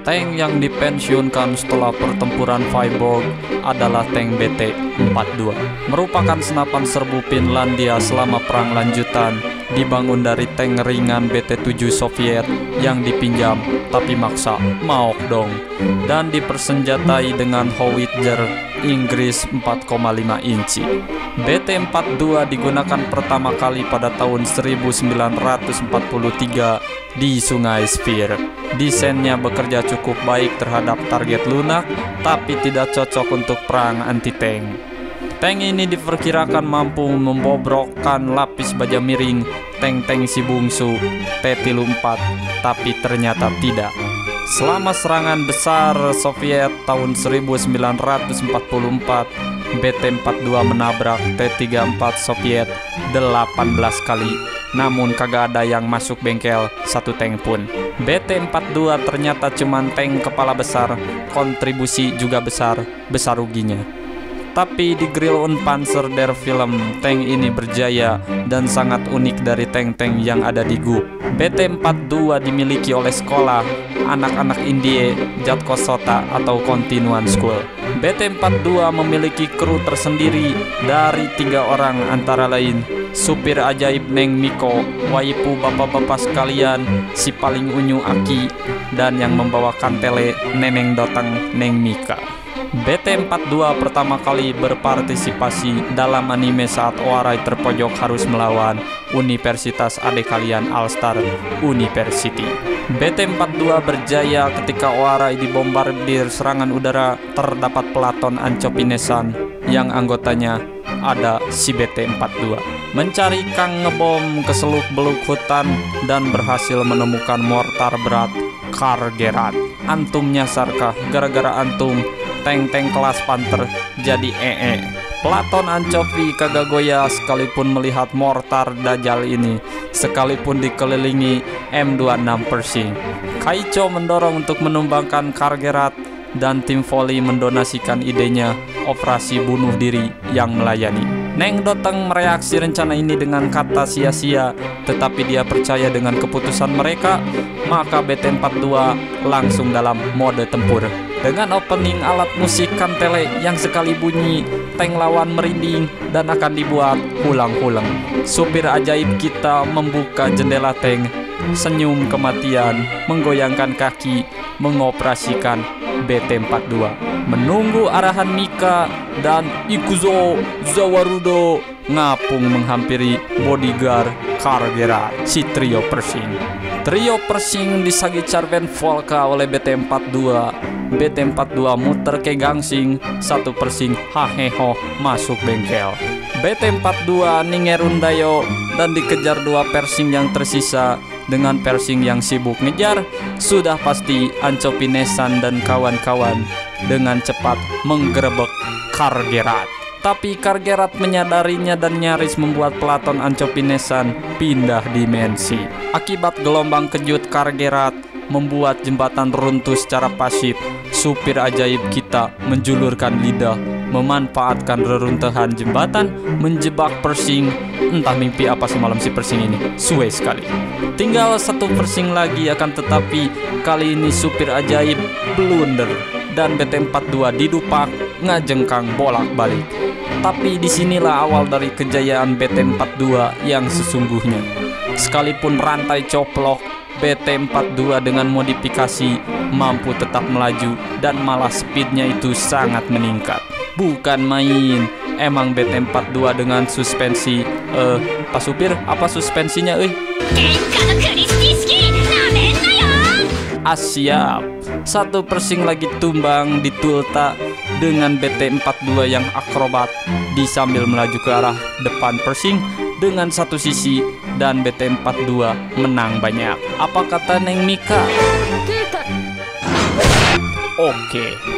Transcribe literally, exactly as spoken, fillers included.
Tank yang dipensiunkan setelah pertempuran Vyborg adalah tank B T empat dua. Merupakan senapan serbu Finlandia selama perang lanjutan, dibangun dari tank ringan B T tujuh Soviet yang dipinjam tapi maksa mau dong, dan dipersenjatai dengan howitzer Inggris empat koma lima inci. B T empat dua digunakan pertama kali pada tahun seribu sembilan ratus empat puluh tiga di Sungai Spir. Desainnya bekerja cukup baik terhadap target lunak, tapi tidak cocok untuk perang anti-tank. Tank ini diperkirakan mampu membobrokkan lapis baja miring tank-tank si bungsu T tiga puluh empat, tapi ternyata tidak. Selama serangan besar Soviet tahun seribu sembilan ratus empat puluh empat, B T empat dua menabrak T tiga puluh empat Soviet delapan belas kali, namun kagak ada yang masuk bengkel satu tank pun. B T empat dua ternyata cuman tank kepala besar, kontribusi juga besar, besar ruginya. Tapi di Grill und Panzer der Film, tank ini berjaya dan sangat unik dari tank-tank yang ada di G U P. B T empat dua dimiliki oleh sekolah anak-anak Indie Jatkosota atau Continuan School. B T empat dua memiliki kru tersendiri dari tiga orang, antara lain supir ajaib Neng Miko, waipu bapak-bapak sekalian, si paling unyu Aki, dan yang membawakan tele Neneng Doteng Neng Mika. B T empat dua pertama kali berpartisipasi dalam anime saat Oarai terpojok harus melawan Universitas Adik Kalian All-Star University. B T empat dua berjaya ketika Oarai dibombardir serangan udara. Terdapat pelaton Ancopinesan yang anggotanya ada si B T empat dua mencari kang ngebom ke seluk-beluk hutan dan berhasil menemukan mortar berat Kargerat. Antum nyasar kah? Gara-gara antum tank-tank kelas Panther jadi ee. Pelaton Ancopi kagak goyah sekalipun melihat mortar Dajjal ini, sekalipun dikelilingi M dua puluh enam Pershing. Kaicho mendorong untuk menumbangkan Kargerat, dan tim Volley mendonasikan idenya operasi bunuh diri yang melayani. Neng Doteng mereaksi rencana ini dengan kata sia-sia, tetapi dia percaya dengan keputusan mereka, maka B T empat dua langsung dalam mode tempur. Dengan opening alat musik kantele yang sekali bunyi, tank lawan merinding dan akan dibuat hulang-hulang. Supir ajaib kita membuka jendela tank, senyum kematian, menggoyangkan kaki, mengoperasikan B T empat dua. Menunggu arahan Mika dan Ikuzo Zawarudo ngapung menghampiri bodyguard Kargerat, si trio Pershing. Trio Pershing disagi Charven Volka oleh B T empat dua. B T empat dua muter ke gangsing, satu Pershing haheho masuk bengkel. B T empat dua ningerundayo dan dikejar dua Pershing yang tersisa. Dengan Pershing yang sibuk ngejar, sudah pasti Ancopinesan dan kawan-kawan dengan cepat menggerebek Kargerat. Tapi Kargerat menyadarinya dan nyaris membuat pelaton Ancopinesan pindah dimensi. Akibat gelombang kejut Kargerat membuat jembatan runtuh secara pasif. Supir ajaib kita menjulurkan lidah, memanfaatkan reruntuhan jembatan, menjebak Pershing. Entah mimpi apa semalam si Pershing ini, suwe sekali. Tinggal satu Pershing lagi, akan tetapi kali ini supir ajaib blunder dan B T empat dua didupak ngajengkang bolak-balik. Tapi disinilah awal dari kejayaan B T empat dua yang sesungguhnya. Sekalipun rantai coplok, B T empat dua dengan modifikasi mampu tetap melaju dan malah speednya itu sangat meningkat. Bukan main, emang B T empat dua dengan suspensi eh Pak Supir, apa suspensinya euy? Ah siap. Satu Pershing lagi tumbang di Tulta dengan B T empat dua yang akrobat di sambil melaju ke arah depan Pershing dengan satu sisi, dan B T empat dua menang banyak. Apa kata Neng Mika? Oke,